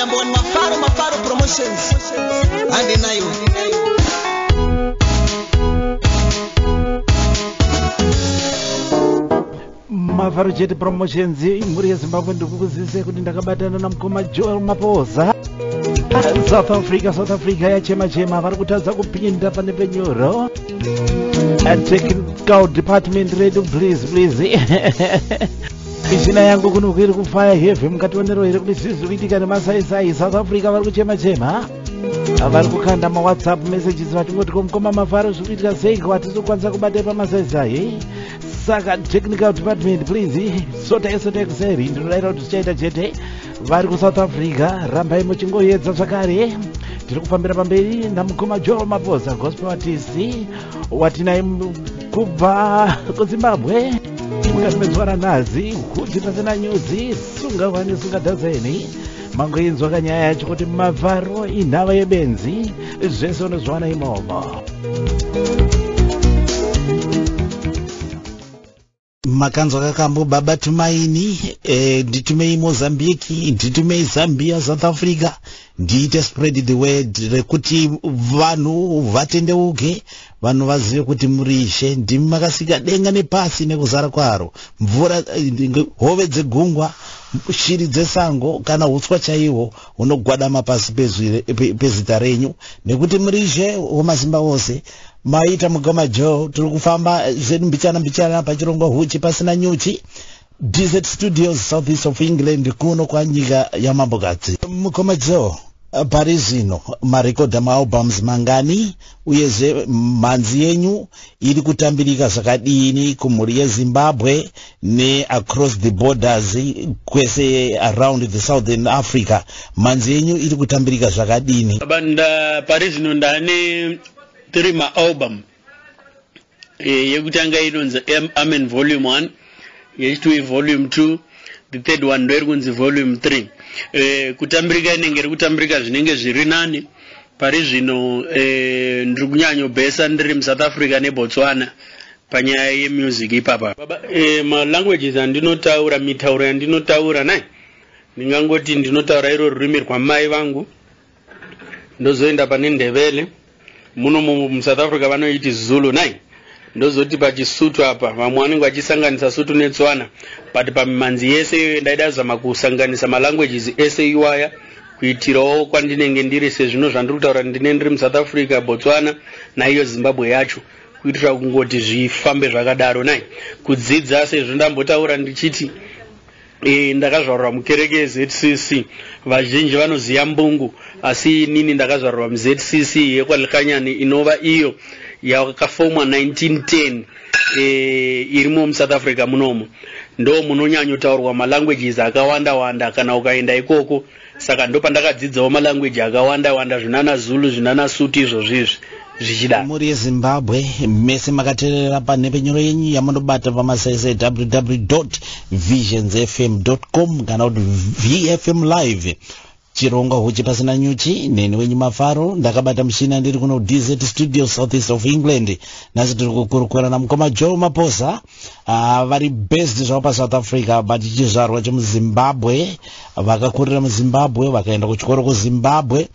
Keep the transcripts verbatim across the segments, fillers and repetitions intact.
number one Mafaro Mafaro Promotions. And in Nayo. Mafaro Jet Promotions muri Zimbabwe ndikukuzise kuti ndakabatana na mkoma Joel Maposa. South Africa, South Africa ya chema chema vari kutadza kupinda pane penyoro. And technical department ready please please. Mishina yangu kuno kuri kufire heavy mkationero here kuti zvizoitika nemasai South Africa vari kuchema chema. Vari kukanda ma WhatsApp messages vatingoti komukoma Mafaro zvikuitika sei kwatizokwanisa kubata pamasai. Saka technical department please sota sota kuseri ndinodaira kuti tichaita chete vari ku South Africa rambai muchingoedza zvakare tiri kufambira pamberi namukoma Joel Maposa gospel artist watinai kubva kuZimbabwe mukatimedzwara nazi kuti pasina nyuzi sunga vane sunga dazeni mangoinzwa kanyaya yacho kuti Mafaro inhava yebenzi zvese unozviwana imomo. Makanzo kakambo baba tumaini eh, nditumei Mozambique nditumei Zambia South Africa ndiite spread the word rekuti vanhu vatendeuke vanhu vazive kuti murishe ndimi makasika denga nepasi nekuzara kwaro mvura hove dzegungwa shiri dzesango kana hutswa chaiwo unogwadama pasi pezita renyu nekuti murishe womazimba wose maita mugoma Joe turi kufamba zvedu mbichana mbichana pachirongo huchi pasina nyuchi Desert Studios Southeast of England kuno kwa nyika ya Mambogatsi. Mugoma Joe parizino marekodha maalbums mangani uyezve manzi yenyu iri kutambirika zvakadini kumhuri yeZimbabwe ne across the borders kwese around the Southern Africa manzi yenyu iri kutambirika zvakadini. Banda parizino ndane three ma album eh yekutanga inonzi Amen volume one, yechitu volume two, the third one ndo irikunzi volume three. Eh kutambirika inenge iri kutambirika zvinenge zviri nani pari zvino eh ndiri kunyanyo besa ndiri mu South Africa ne Botswana panyaya ye music ipapa. Baba eh ma languages andinotaura mitauro yandinotaura nai ndingangoti ndinotaura iro rurimi rwamai vangu ndozoenda pane Ndebele muno mu South Africa vanoiti Zulu nai ndozoti pachisutu apa vamwe vanenge vachisanganisa Sutu neTswana but pamanzi yese ndaida zama kusanganisa ma languages ese iwaya kuitirawo kwandinenge ndiri sezvino zvandiri kutaura ndine ndiri mu South Africa Botswana na iyo Zimbabwe yacho kuitira kungoti zvifambe zvakadaro nai kudzidza sezvo ndambotaura ndichiti eh ndakazvarwa mukereke Z C C vazhinji vanoziya mbungu asi nini ndakazvarwa mu Z C C yekwalekanyani inova iyo yakafomwa nineteen ten eh irimo mu South Africa munomo ndo munonyanyotaurwa ma languages akawanda wanda kana ukaenda ikoko saka ndo pandakadzidzawo ma language akawanda wanda zvinana Zulu zvinana Sutu izvo zvizvi zvichida. Muri yeZimbabwe mese makaterera pane penyoro yenyu yamunobata pamasai w w w dot visions f m dot com kana kuti V F M live chironga huchi pasina nyuchi nene wenyu Mafaro ndakabata mshina ndiri kuno Desert Studios Southeast of England nasi tiri kukurukura na mukoma Joel Maposa uh, vari based zvavo pa South Africa but chizvarwa chemuZimbabwe vakakurira muZimbabwe vakaenda kuchikoro kuZimbabwe.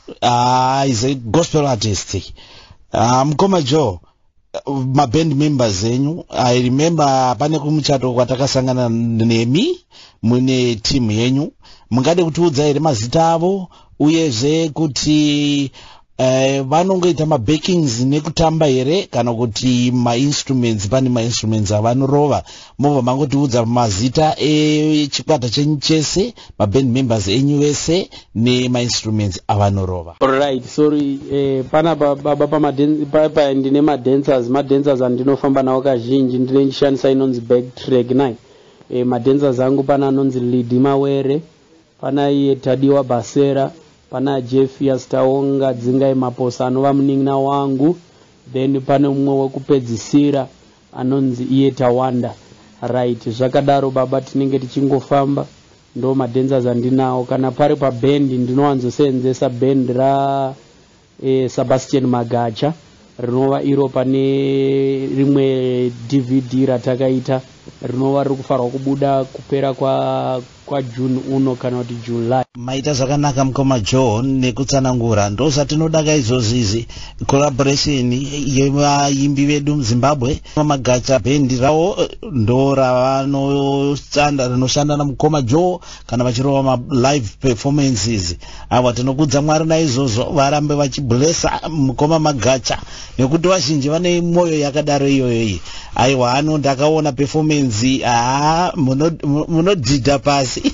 Uh, is a gospel artist. Uh, mukoma Joe uh, ma band members zenyu I remember pane kumuchato kwatakasangana nemi mune team yenyu mungade kutiudza ere mazita avo uyezve kuti uh, vanongoita ma backings nekutamba ere kana kuti ma instruments pane ma instruments avanorova mobva mangotiudza mazita echikwata chenyu chese ma band members enyu vese ne ma instruments avanorova. Alright, sorry eh pana baba pa ma pa ndine ma dancers ma dancers andinofamba nawo kazhinji ndine ndishandisa inonzi back track nine eh ma dancers angu pana anonzi Lidi Mawere pana iye Tadiwa Basera pana Jeffias Taonga Dzingai Maposa anova munin'ina wangu then pane mumwe wekupedzisira anonzi iye Tawanda. Right, zvakadaro baba tinenge tichingofamba ndo madancers andinawo kana pari pa band ndinowanzoseenzesa band ra eh, Sebastian Magacha rinova iro pane rimwe D V D ratakaita rinova riri kufarwa kubuda kupera kwa kwa June uno kana kuti July. Maita zvakanaka mukoma Joe nekutsanangura ndosatinoda izvozvizi collaboration yevaimbi vedu muZimbabwe Magacha bhendi rawo ndo ravanoshanda rinoshanda namukoma Joe kana vachirova ma live performances ava tinokudza Mwari naizvozvo varambe vachiblessa mukoma Magacha nekuti vazhinji vane mwoyo yakadaro iyoyo. Aiwa ano ndakaona performance ah munodhidha pasi.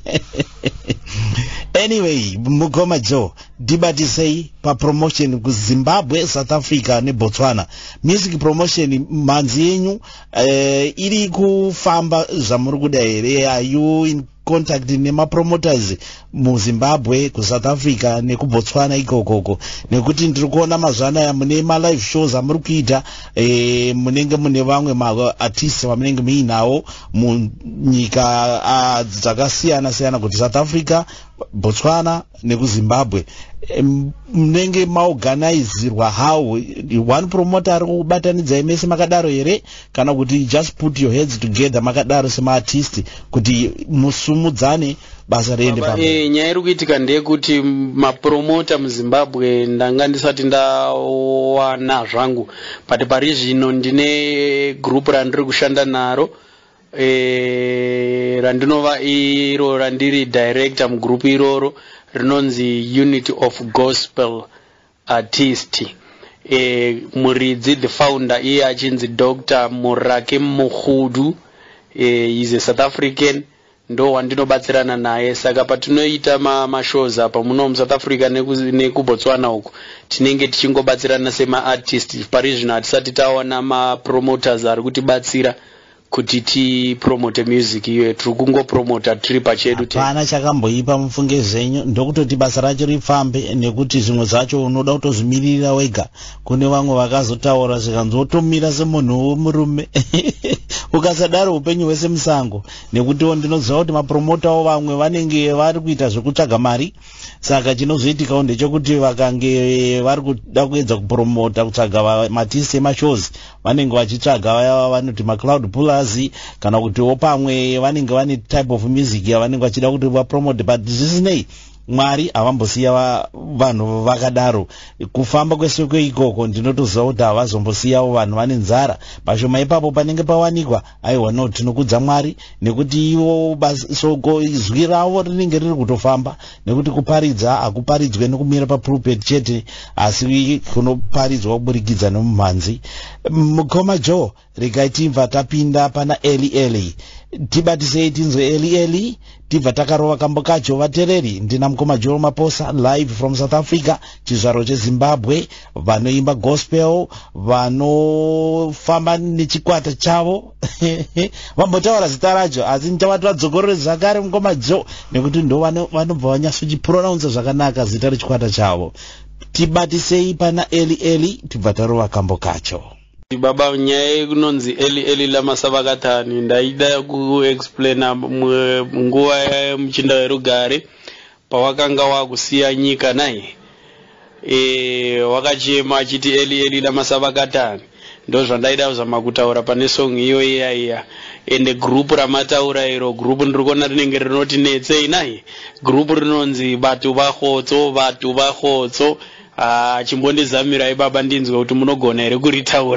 Anyway, mukoma Joe dibatisei pa promotion ku Zimbabwe, South Africa ne Botswana. Music promotion manzi yenyu eh, iri kufamba zvamuri kuda here? Are you in contact nema promoters mu Zimbabwe, ku South Africa ne ku Botswana ikokoko? Nekuti ndiri kuona mazwana ya mune ma live shows amuri kuita eh, munenge mune vamwe ma artists vamunenge muinawo mu nyika dzakasiyana siyana kuti South Africa, Botswana neku Zimbabwe. Munenge maorganizirwa how? One promoter ari kubatanidza imese makadaro here kana kuti just put your heads together makadaro sema artist kuti musumudzane basa riende pamberi? Eh, nyaya iri kuitika ndeyekuti mapromota muZimbabwe ndanga ndisati ndawana zvangu, but pari zvino ndine group randiri kushanda naro eh randinova iro randiri director mugroup iroro rinonzi Unity of Gospel Artist. Eh muridzi the founder iye achinzi Doctor Murake Mukhudu, eh is a South African, ndo wandinobatsirana naye. Saka patinoita ma, ma shows apa muno mu South Africa neku Botswana uko tinenge tichingobatsirana sema artist. Pari zvino hatisati tawana ma promoters ari kutibatsira kuti ti promote music iyo tiri kungopromota tiri pachedu. Hapana chakamboipa mufunge zvenyu ndokutoti basa racho rifambe, nekuti zvimwe zvacho unoda kutozvimirira wega. Kune vamwe vakazotaura zvikanzotomira semunhu womurume ukasadaro upenyu hwese musango. Nekuti ndinoziva kuti mapromotawo vamwe vanenge vari kuita zvekutsvaga mari, saka chinozoitika ndechekuti vakange vari kuda kuedza kupromota kutsvaga matisi emashows vanenge vachitsvaga vaya vanoti macloud pullers kana kuti pamwe vanenge vane type of music yavanenge vachida kuti vapromote, but zvisinei Mwari havambosiya vanhu vakadaro. Kufamba kwese kweikoko ndinotoziva kuti havazombosiyawo vanhu vane nzara. Pashoma ipapo panenge pawanikwa, aiwa no tinokudza Mwari nekuti ivo soko izwi ravo rinenge riri kutofamba, nekuti kuparidza hakuparidzwe nokumira papulpit chete asi kunoparidzwa kuburikidza nomumhanzi. Mukoma Joe regai timva tapinda pana Eli Eli. Tibatisei tinzwe Eli Eli tibva takarova kambo kacho vatereri. Ndina mukoma Joe Maposa live from South Africa, chizvaro cheZimbabwe, vanoimba gospel, vanofamba nechikwata chavo vambotaura zita racho asi nichavati vadzokorere zvakare mukoma Joe nekuti ndo vanobva vanyatsochipronounce zvakanaka zita rechikwata chavo. Tibatisei pana Eli Eli tibva tarova kambo kacho. Baba, nyaya kunonzi Eli Eli lamasavakatani ndaida kuexplaina nguva muchinda werugare pawakanga wakusiya nyika naye e wakachema achiti Eli Eli lamasavakatani, ndo zvandaida kuzama kutaura pane song iyo iya iya. Ende group ramataura iro group ndirikona rinenge rinoti netsei naye, group rinonzi Batu Vakhotso, Batu Vakhotso. Ah, chimbondizamirai baba ndinzwe kuti munogona here kuritaura.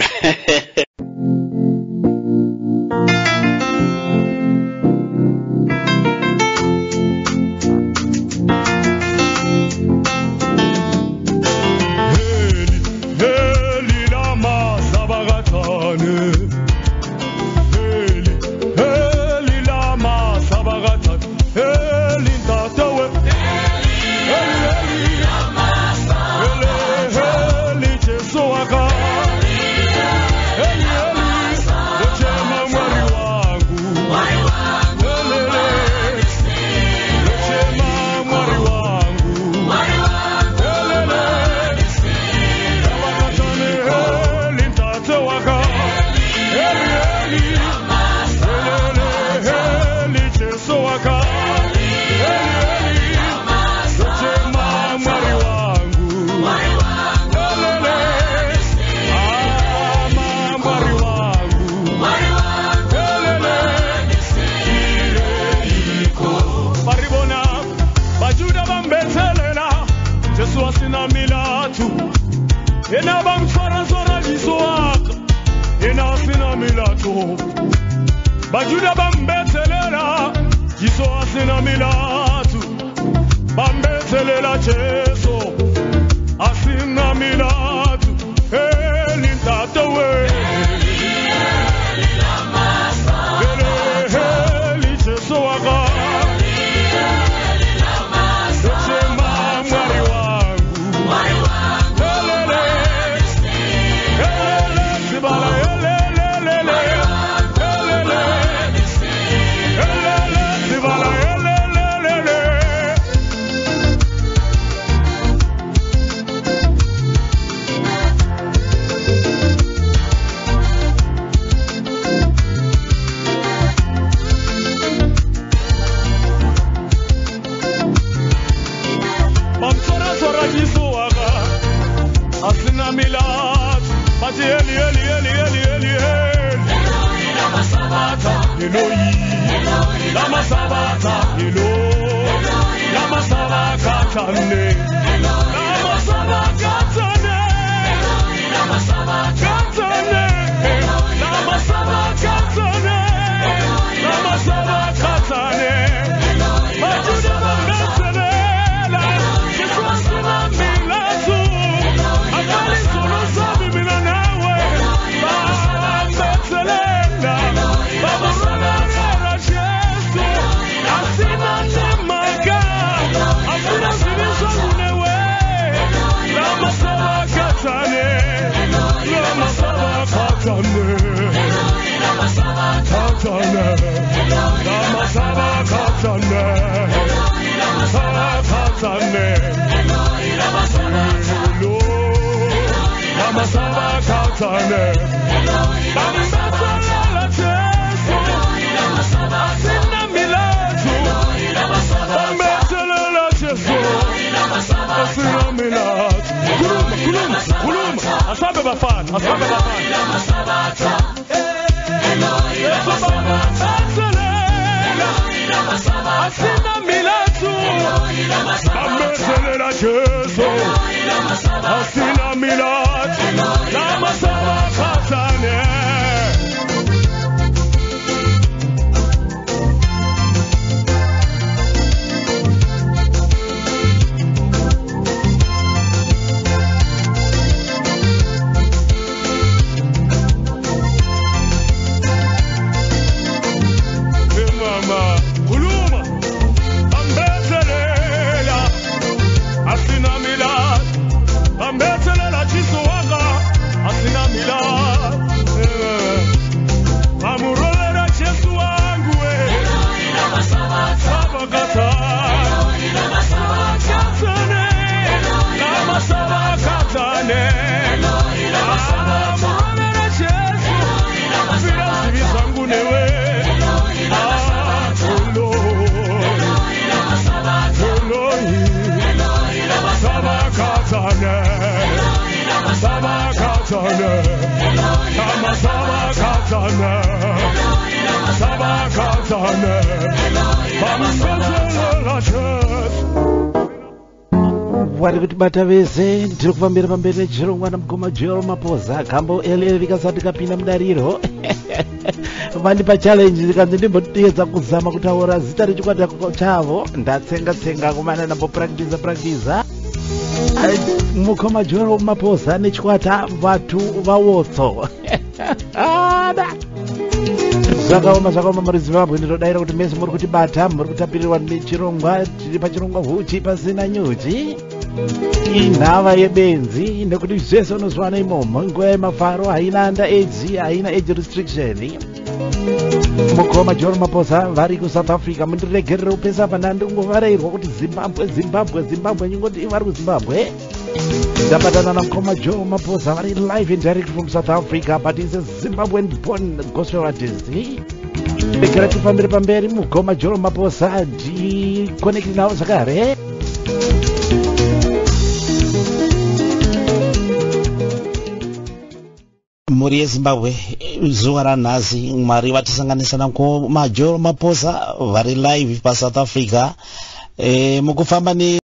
Hey! bambetelela Jesu asina milatu Ena bamfara zora jiswaka Ena asina milatu Bajuda bambetelela Jesu asina milatu Bambetelela Jesu asina milatu Eli tatawe Eli lamasa Eli Jesu waka Asina milat, pati eli eli eli eli eli eli. Eloi lama sabata, Eloi, Eloi lama sabata, Eloi, lama sabata tane, lama sabata tane, lama sabata tane, lama sabata tane, lama sabata tane. Majuda bambetelela, Jesu asina milatu. Akali solo sabi mina nawe Bambetelela Bamurana Jesu Asina nemaga Asina sinisha unewe Lama sawa katane Lama sawa katane Lama sawa katane Lama sawa katane Lama sawa katane Lama sawa katane Lama sawa katane Bambetelela Jesu Asina milatu Bambetelela Jesu Asina milatu Kuluma, kuluma, kuluma Asabe bafana, asabe bafana Jesu bambetelela Asina milatu Bambetelela Jesu Asina milatu Lama sawa katane Hey mama, kuluma Bambetelela Asina milatu Bambetelela Jesu waka Asina milatu Bamurolera Jesu wangu Eloi lama sabata Sabakata Eloi lama sabakatane Lama sabakatane Eloi lama sabata Bamurolera Jesu Eloi lama sabata Visangu newe Eloi lama sabata Eloi lama sabata Eloi lama sabakatane Eloi lama sabakatane Lama sabakatane Sabakatane Bambetelela Jesu vari kuti bata vese ndiri kufambira pamberi nechirongwa namukoma Joel Maposa kambo elele vikasati kapinda mudariro vandipa challenge ndikanzi ndimboteedza kuzama kutaura zita rechikwata chavo ndatsenga-tsenga kumana nambopractiza practiza mukoma Joel Maposa nechikwata vatu vawotso zvakaoma zvakaoma muri Zimbabwe ndinodaira kuti mese muri kuti bata muri kutapirirwa nechirongwa tiri pachirongwa huchi pasina nyuchi inhava yebenzi nekuti zvese unozwana imomo nguva yemafaro haina under age haina age restriction mukoma Joel Maposa vari kuSouth Africa mundiregerere upesa pana ndingovarairwa kuti Zimbabwe Zimbabwe Zimbabwe nyingoti vari kuZimbabwe ndabatana namukoma Joel Maposa vari live and direct from South Africa but is a Zimbabwean born gospel artist begera tifambire pamberi mukoma Joel Maposa ndiconnecti nawo zvakare muri yeZimbabwe zuva ranhasi Mwari vatisanganisa namukoma Joel Maposa vari live paSouth Africa. E, mukufamba ne